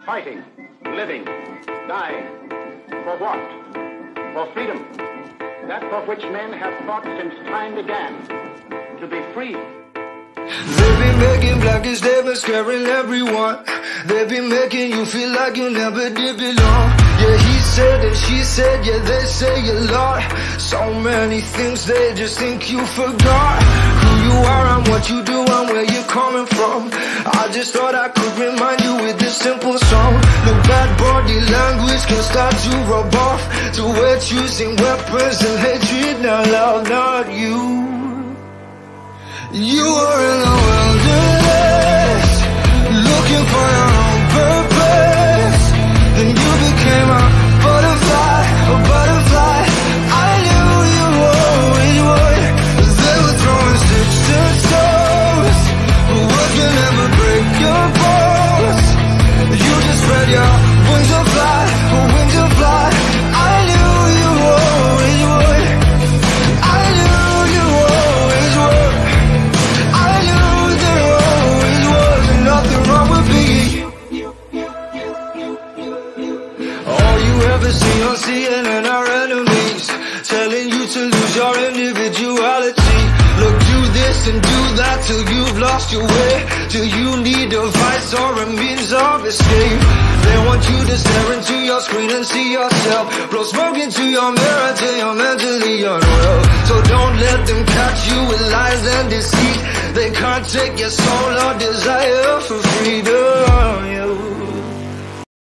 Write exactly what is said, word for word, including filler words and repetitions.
Fighting, living, dying. For what? For freedom. That for which men have fought since time began. To be free. They've been making blackest, they've been scaring everyone. They've been making you feel like you never did belong. Yeah, he said and she said, yeah, they say a lot. So many things they just think you forgot. Who you are and what you do and where you're coming from. I just thought I could remind you with this simple song. The bad body language can start to rub off. To we're choosing weapons and hatred, now love, not you. You were in the wilderness, looking for your own purpose. Then you became a butterfly, a butterfly. I knew you always would. They were throwing sticks and stones, but what can never break your bones? You just spread your wings to fly, wings to fly. I knew you always would. I knew you always would. Nothing wrong with me. All you ever see on C N N are enemies, telling you to lose your individuality. Look, do this and do that till you've lost your way, till you need a vice or a means of escape. They want you to stare into your screen and see yourself, blow smoke into your mirror till you're mentally unwell. So don't let them catch you with lies and deceit. They can't take your soul or desire for freedom.